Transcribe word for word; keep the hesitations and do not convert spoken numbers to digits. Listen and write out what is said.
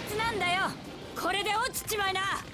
つなんだよ。これで落ちちまいな。